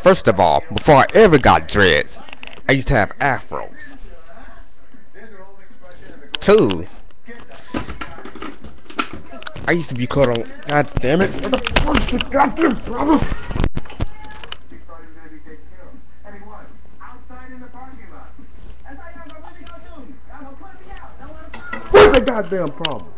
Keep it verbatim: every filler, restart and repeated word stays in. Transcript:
First of all, before I ever got dreads, I used to have afros. Two, I used to be caught on. God damn it! What the fuck is the goddamn problem? What's the goddamn problem?